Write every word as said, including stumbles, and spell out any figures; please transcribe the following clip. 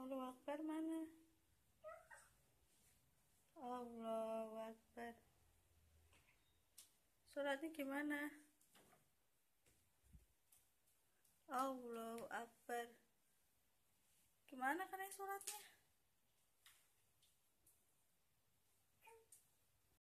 Allahu Akbar mana? Allahu Akbar. Suratnya gimana? Allahu Akbar. Gimana kan suratnya?